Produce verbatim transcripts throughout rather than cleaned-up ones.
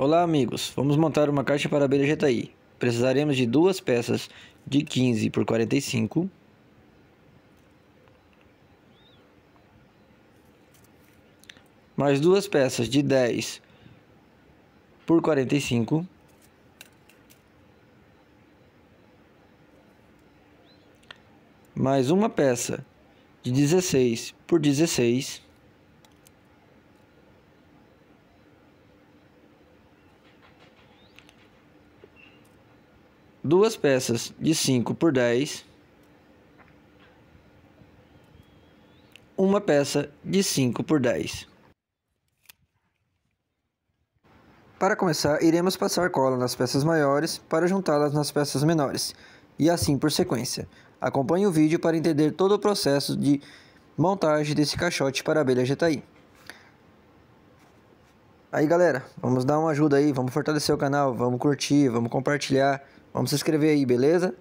Olá amigos, vamos montar uma caixa para abelha Jetaí. Precisaremos de duas peças de quinze por quarenta e cinco, mais duas peças de dez por quarenta e cinco, mais uma peça de dezesseis por dezesseis, duas peças de cinco por dez, uma peça de cinco por dez. Para começar, iremos passar cola nas peças maiores para juntá-las nas peças menores, e assim por sequência. Acompanhe o vídeo para entender todo o processo de montagem desse caixote para a abelha Jetaí. Aí galera, vamos dar uma ajuda aí, vamos fortalecer o canal, vamos curtir, vamos compartilhar, vamos se inscrever aí, beleza?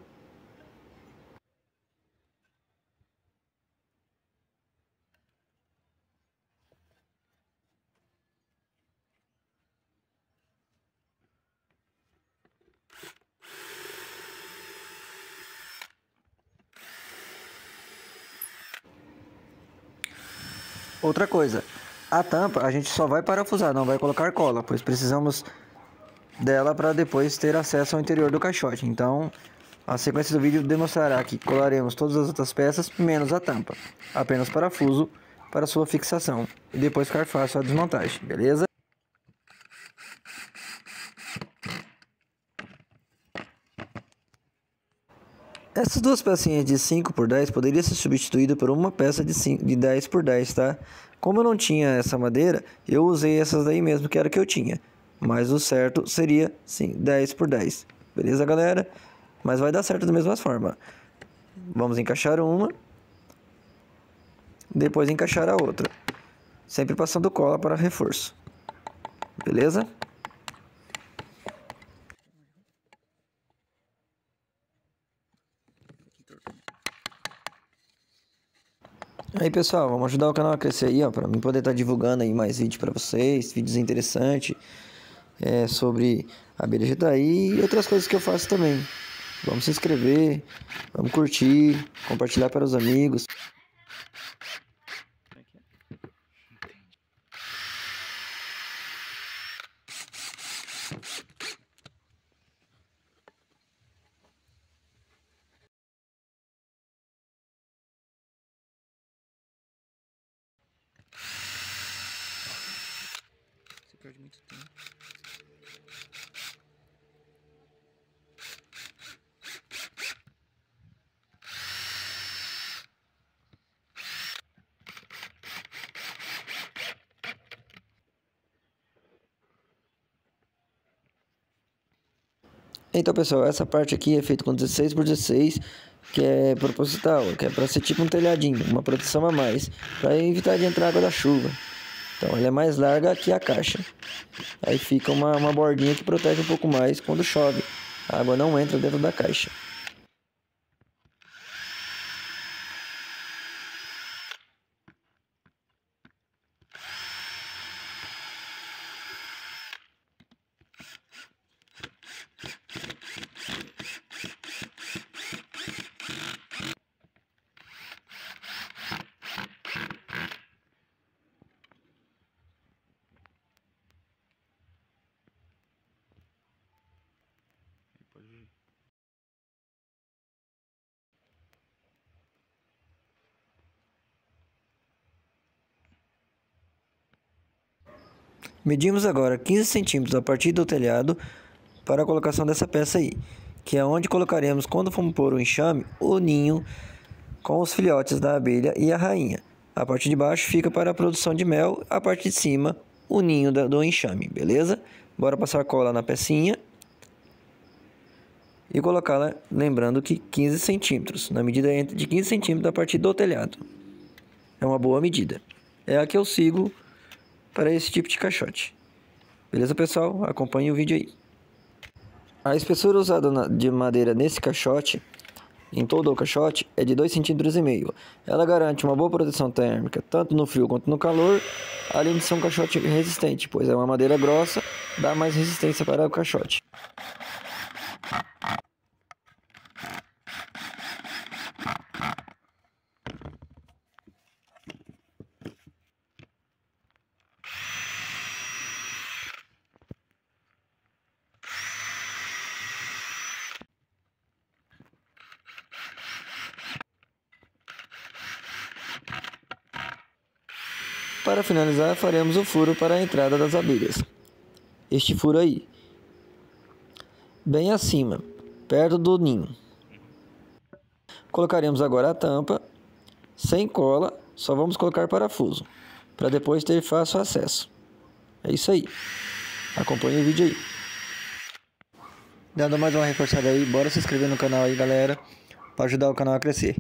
Outra coisa, a tampa a gente só vai parafusar, não vai colocar cola, pois precisamos dela para depois ter acesso ao interior do caixote. Então, a sequência do vídeo demonstrará que colaremos todas as outras peças, menos a tampa. Apenas parafuso para sua fixação e depois ficar fácil a desmontagem, beleza? Essas duas pecinhas de cinco por dez poderia ser substituída por uma peça de, cinco, de dez por dez, tá? Como eu não tinha essa madeira, eu usei essas daí mesmo, que era que eu tinha. Mas o certo seria, sim, dez por dez. Beleza, galera? Mas vai dar certo da mesma forma. Vamos encaixar uma. Depois encaixar a outra. Sempre passando cola para reforço. Beleza? Aí pessoal, vamos ajudar o canal a crescer aí, ó, para mim poder estar tá divulgando aí mais vídeos para vocês, vídeos interessantes é, sobre a abelha Jetaí e outras coisas que eu faço também. Vamos se inscrever, vamos curtir, compartilhar para os amigos. Você perde muito tempo. Então pessoal, essa parte aqui é feita com dezesseis por dezesseis, que é proposital, que é para ser tipo um telhadinho, uma proteção a mais, para evitar de entrar água da chuva. Então ela é mais larga que a caixa. Aí fica uma, uma bordinha que protege um pouco mais quando chove. A água não entra dentro da caixa. Medimos agora quinze centímetros a partir do telhado para a colocação dessa peça aí, que é onde colocaremos, quando formos pôr o enxame, o ninho com os filhotes da abelha e a rainha. A parte de baixo fica para a produção de mel, a parte de cima o ninho do enxame, beleza? Bora passar cola na pecinha e colocá-la, lembrando que quinze centímetros, na medida de quinze centímetros a partir do telhado. É uma boa medida. É a que eu sigo para esse tipo de caixote. Beleza, pessoal? Acompanhe o vídeo aí. A espessura usada de madeira nesse caixote em todo o caixote é de dois centímetros e meio. Ela garante uma boa proteção térmica, tanto no frio quanto no calor, além de ser um caixote resistente, pois é uma madeira grossa, dá mais resistência para o caixote. Para finalizar, faremos o furo para a entrada das abelhas. Este furo aí, bem acima, perto do ninho. Colocaremos agora a tampa, sem cola, só vamos colocar parafuso, para depois ter fácil acesso. É isso aí. Acompanhe o vídeo aí. Dando mais uma reforçada aí, bora se inscrever no canal aí, galera, para ajudar o canal a crescer.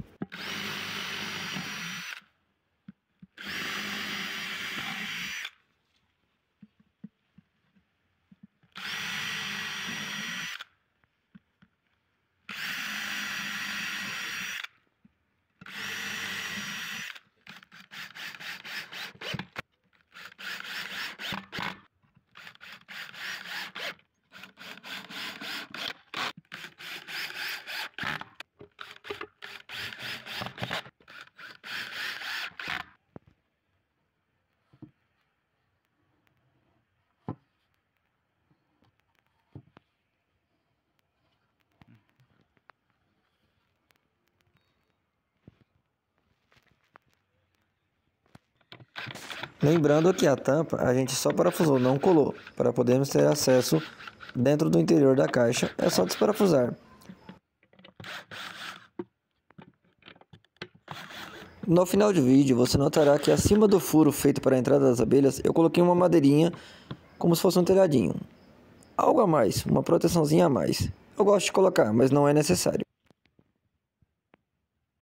Lembrando que a tampa a gente só parafusou, não colou. Para podermos ter acesso dentro do interior da caixa, é só desparafusar. No final do vídeo, você notará que acima do furo feito para a entrada das abelhas, eu coloquei uma madeirinha como se fosse um telhadinho. Algo a mais, uma proteçãozinha a mais. Eu gosto de colocar, mas não é necessário.